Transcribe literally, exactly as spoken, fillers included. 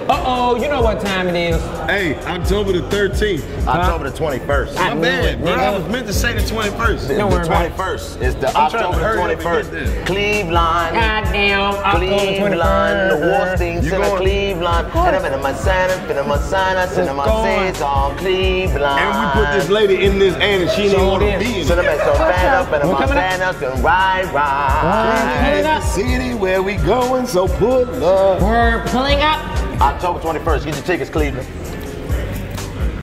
Uh-oh, you know what time it is. Hey, October the thirteenth. October the twenty-first. I My knew bad, it, bro. nigga. I was meant to say the twenty-first. Don't worry the about it. twenty-first. It's the I'm trying to October hurry the up and twenty-first. get there. Cleveland. Goddamn, October Cleveland, the twenty-first. Wallstein You Center, going? Cleveland. And I'm in my Santa, in my Santa, in my going. Cesar, Cleveland. And we put this lady in this ad and she didn't So want to did. be in So it. the man so fan up, and We're my coming up. Santa, and ride, ride. Pulling It's up. the city where we going, so pull up. We're pulling up. October twenty-first, get your tickets, Cleveland.